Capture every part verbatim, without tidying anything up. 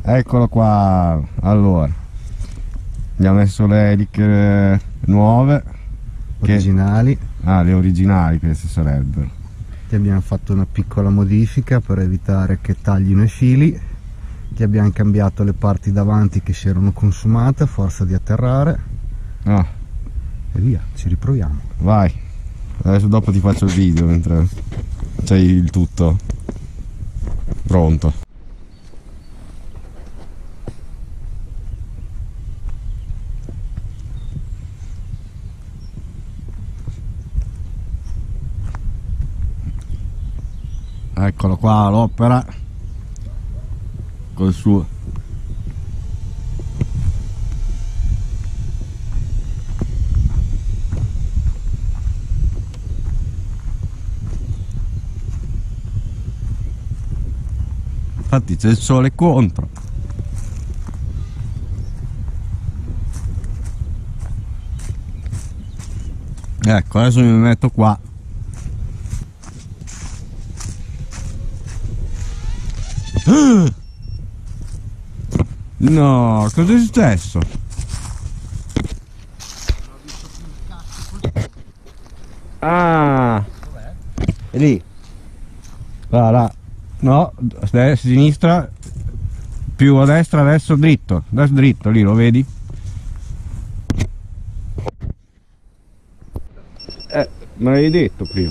Eccolo qua. Allora, gli ha messo le eliche nuove, originali. Che... Ah, le originali queste sarebbero. Ti abbiamo fatto una piccola modifica per evitare che taglino i fili. Ti abbiamo cambiato le parti davanti che si erano consumate a forza di atterrare. Ah. E via, ci riproviamo. Vai. Adesso dopo ti faccio il video mentre c'hai il tutto pronto. Eccolo qua l'opera col suo infatti c'è il sole contro. Ecco, adesso mi metto qua. No, cosa è successo? Ah, è lì. Là, là. No, a destra, sinistra, più a destra, adesso dritto, adesso dritto, lì lo vedi? Eh, me l'avevi detto prima.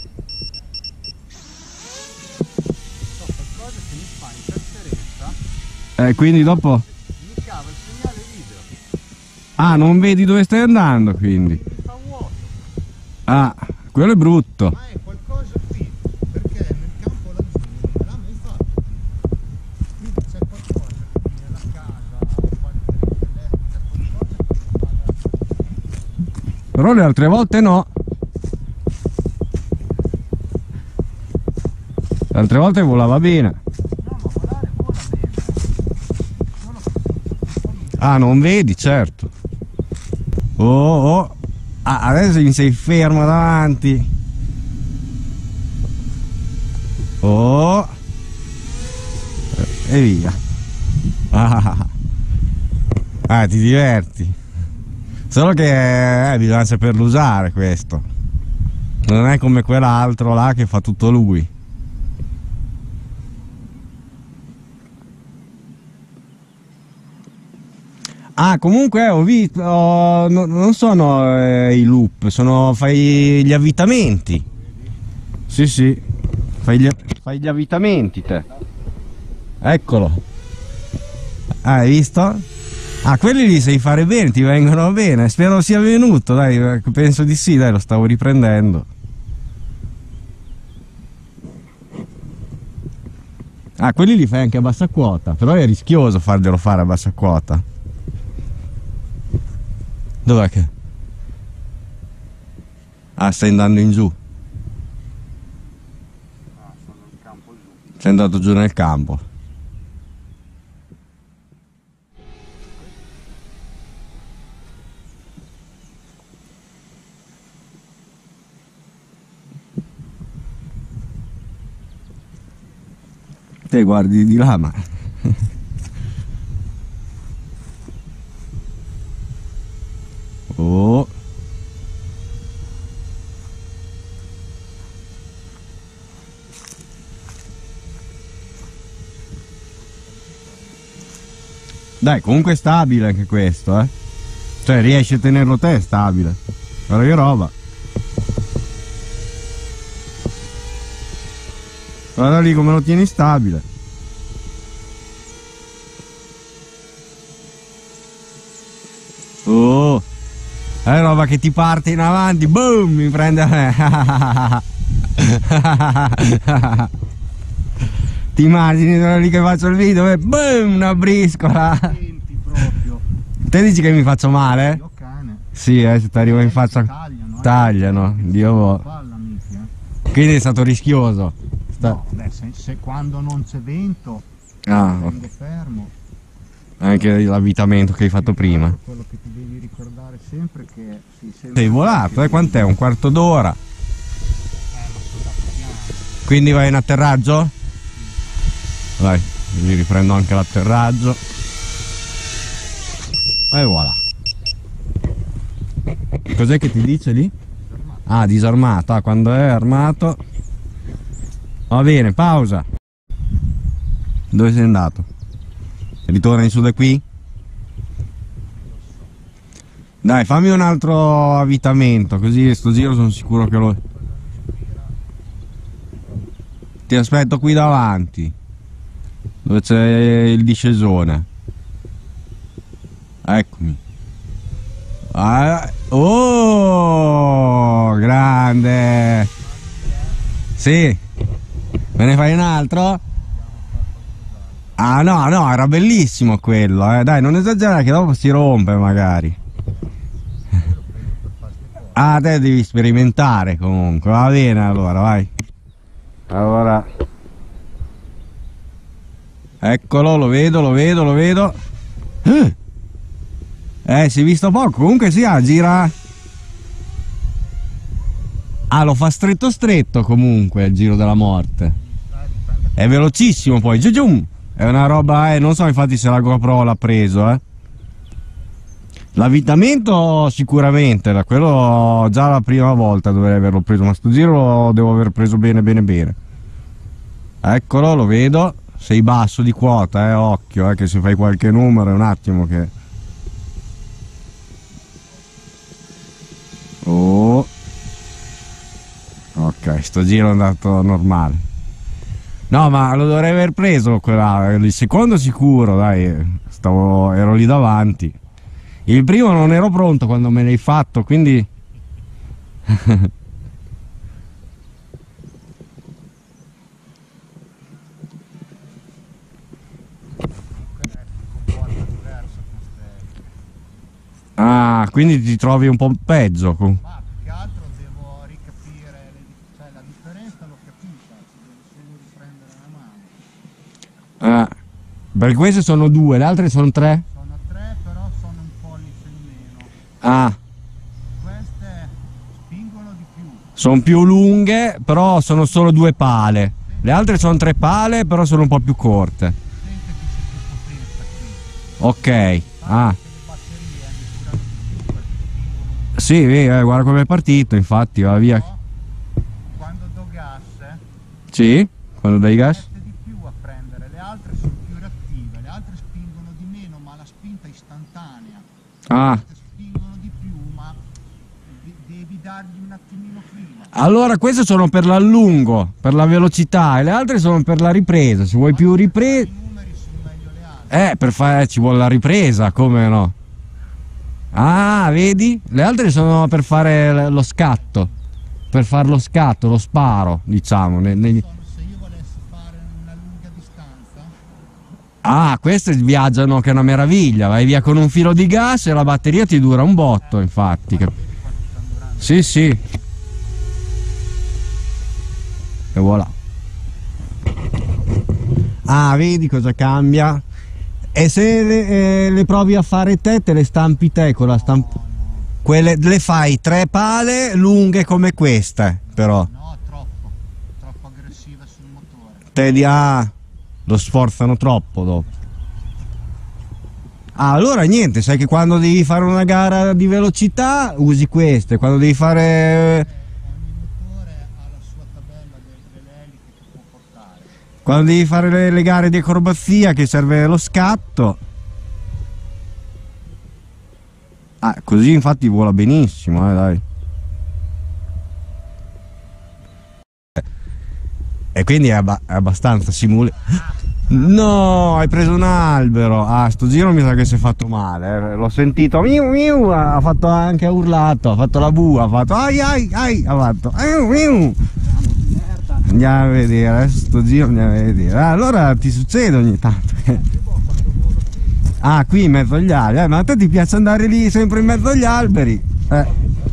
Eh, quindi dopo... Mi cava il segnale video. Ah, non vedi dove stai andando, quindi. Sta vuoto. Ah, quello è brutto. Ma è qualcosa qui, perché nel campo laggiù non me l'ha mai fatto. Quindi c'è qualcosa qui nella casa, qualche elettrica, qualcosa che non vada. Però le altre volte no. Le altre volte volava bene. Ah, non vedi, certo. Oh, oh. Ah, adesso mi sei fermo davanti. Oh. E via. Ah, ah, ti diverti. Solo che eh, bisogna saperlo usare questo. Non è come quell'altro là che fa tutto lui. Ah, comunque ho visto, oh, no, non sono eh, i loop, sono, fai gli avvitamenti. Sì, sì, fai gli, fai gli avvitamenti te. Eccolo. Ah, hai visto? Ah, quelli li sai fare bene, ti vengono bene. Spero sia venuto, dai, penso di sì, dai, lo stavo riprendendo. Ah, quelli li fai anche a bassa quota, però è rischioso farglielo fare a bassa quota. Dov'è che? Ah, stai andando in giù. Ah, sono in campo giù. Sei andato giù nel campo. Te guardi di là, ma... Oh. Dai, comunque è stabile anche questo, eh. Cioè riesci a tenerlo te, è stabile. Guarda che roba. Guarda lì come lo tieni stabile. Oh, è roba che ti parte in avanti, boom, mi prende a me. Ti immagini sono lì che faccio il video e boom, una briscola. Proprio. Te dici che mi faccio male? Io cane. Sì, eh, se ti arrivo in faccia Tagliano. tagliano, Dio vo. Quindi è stato rischioso. Sta... No, beh, se, se quando non c'è vento, ah, prende fermo. Anche l'avvitamento che hai fatto prima. Quello che ti devi ricordare sempre che si sei volato, eh? Quant'è? Un quarto d'ora? Eh, ma sono da piano. Quindi vai in atterraggio? Vai. così riprendo anche l'atterraggio e voilà. Cos'è che ti dice lì? Ah, disarmato. Ah, quando è armato va bene. Pausa. Dove sei andato? Ritorna in su da qui? Dai, fammi un altro avvitamento, così sto giro sono sicuro che lo... Ti aspetto qui davanti, dove c'è il discesone. Eccomi. Ah, oh, grande! Sì. Me ne fai un altro? Ah no, no, era bellissimo quello, eh. Dai, non esagerare che dopo si rompe magari. Ah, te devi sperimentare comunque, va bene allora, vai. Allora, eccolo, lo vedo, lo vedo, lo vedo. Eh, eh si è visto poco, comunque sì, ah, gira. Ah, lo fa stretto stretto comunque il giro della morte. È velocissimo poi, giù giù. È una roba, eh, non so infatti se la GoPro l'ha preso, eh. L'avvitamento sicuramente, da quello già la prima volta dovrei averlo preso, ma sto giro lo devo aver preso bene bene bene. Eccolo, lo vedo, sei basso di quota, eh, occhio, eh, che se fai qualche numero è un attimo che... Oh. Ok, sto giro è andato normale. No, ma lo dovrei aver preso quella, il secondo sicuro, dai, stavo, ero lì davanti. Il primo non ero pronto quando me l'hai fatto, quindi... Ah, quindi ti trovi un po' peggio. Ma più che altro devo ricapire, le, cioè la differenza l'ho capita, ci devo solo riprendere la mano. Ah, perché queste sono due, le altre sono tre? Sono tre, però sono un pollice in meno. Ah. Queste spingono di più. Sono più lunghe, però sono solo due pale. Le altre sono tre pale, però sono un po' più corte. Sente che c'è più potenza qui. Ok. Ah. Sì, eh, guarda come è partito, infatti, va via. Quando do gas, Sì, quando dai gas? di più a prendere, le altre sono più reattive, le altre spingono di meno, ma la spinta è istantanea. Ah. Le spingono di più, ma de- devi dargli un attimino prima. Allora queste sono per l'allungo, per la velocità, e le altre sono per la ripresa. Se vuoi più ripresa... I numeri sono meglio le altre. Eh, per fare ci vuole la ripresa, come no? Ah, vedi? Le altre sono per fare lo scatto, per fare lo scatto, lo sparo, diciamo. Ne, ne... Se io volessi fare una lunga distanza, Ah, queste viaggiano che è una meraviglia, vai via con un filo di gas e la batteria ti dura un botto, infatti. vedi quanto stanno durando. Sì, sì. E voilà. Ah, vedi cosa cambia? E se le, eh, le provi a fare te, te le stampi te con la stampa. Quelle le fai tre pale lunghe come queste, però. No, troppo, troppo aggressiva sul motore. Te di ah, lo sforzano troppo dopo. Ah, allora niente, sai che quando devi fare una gara di velocità usi queste, quando devi fare... Ogni motore ha la sua tabella de- delle eliche che può portare. Quando devi fare le, le gare di acrobazia che serve lo scatto. Ah, così infatti vola benissimo, eh, dai. E quindi è, abba- è abbastanza simule. No, hai preso un albero. Ah, sto giro mi sa che si è fatto male, eh. L'ho sentito. Miu, miu, ha fatto anche ha urlato, ha fatto la bua, ha fatto ai ai ai, ha fatto. Miu, miu. Andiamo a vedere, adesso sto giro andiamo a vedere. Ah, allora ti succede ogni tanto. Ah, qui in mezzo agli alberi, eh, ma a te ti piace andare lì sempre in mezzo agli alberi? Eh.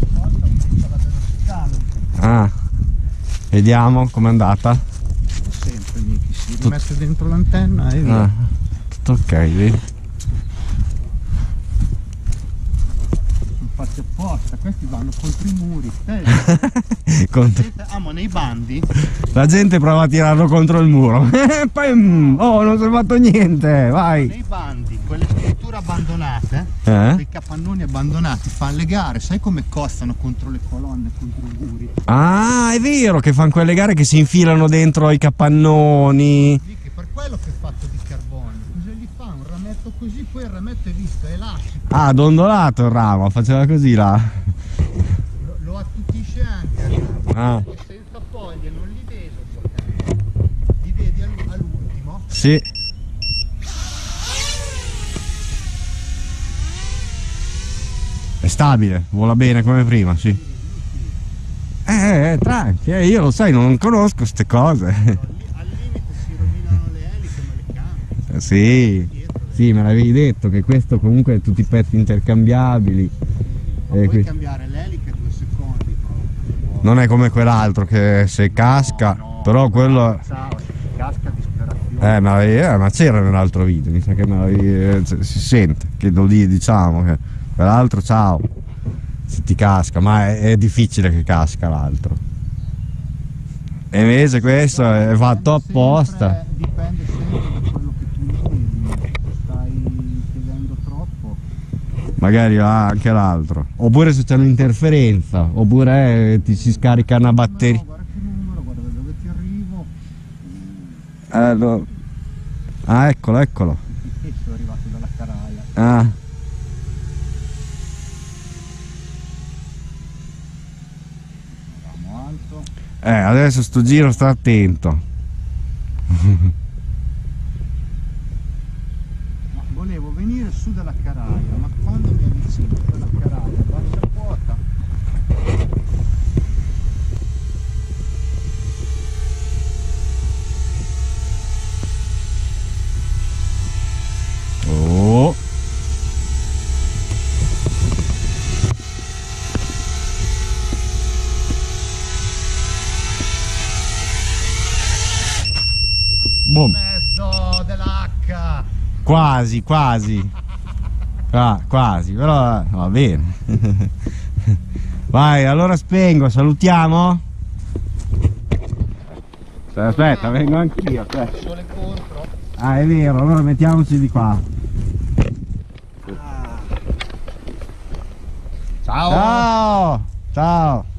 Ah, vediamo com'è andata. Sempre, Miki, si rimette dentro l'antenna e via. Ah, tutto ok, vedi? Infatti apposta. questi vanno contro i muri. Eh, Contro- ah, ma nei bandi La gente prova a tirarlo contro il muro. E poi, mm, oh, non si è fatto niente, vai. nei bandi quelle strutture abbandonate, Eh? quei capannoni abbandonati fanno le gare, sai come costano contro le colonne, contro i muri? Ah, è vero che fanno quelle gare che si infilano dentro i capannoni. Lì che per quello che è fatto di carbonio, cosa gli fa? Un rametto così, poi il rametto è visto, è elastico, Ah, dondolato il ramo, faceva così là. lo, lo attutisce anche, Ah, e senza foglie non li vedo, li vedi all- all'ultimo. sì. È stabile, vola bene come prima, sì. Eh, eh, tranqui, eh, io lo sai, non conosco queste cose. Al limite si rovinano le eliche ma le cambi. Sì, sì, me l'avevi detto che questo comunque è tutti pezzi intercambiabili. Ma Eh, puoi qui- cambiare le eliche due secondi proprio. Non è come quell'altro che se casca, No, no, però quello... ciao, si casca disperazione. Eh, ma, eh, ma c'era nell'altro video, mi sa che me l'avevi, eh, si sente, che lo lì diciamo che quell'altro ciao, se ti casca, ma è, è difficile che casca l'altro. E invece questo è fatto apposta. Dipende sempre da quello che tu chiedi, stai chiedendo troppo. Magari ha anche l'altro. Oppure se c'è un'interferenza, oppure eh, ti si scarica una batteria. No, guarda che numero, guarda da dove ti arrivo. Eh, no. Ah, eccolo, eccolo. E sono arrivato dalla Caraia. Ah. Eravamo alto. Eh, adesso sto giro sta attento. Ma volevo venire su dalla Caraia, ma quando mi avvicino dalla Caraia, bassa quota. Oh. Boom. Mezzo dell'H. Quasi, quasi. Ah, quasi, però va bene. Vai, allora spengo, salutiamo. Aspetta, vengo anch'io. aspetta. Sole contro. Ah, è vero, allora mettiamoci di qua. Ah. Ciao. Ciao! Ciao!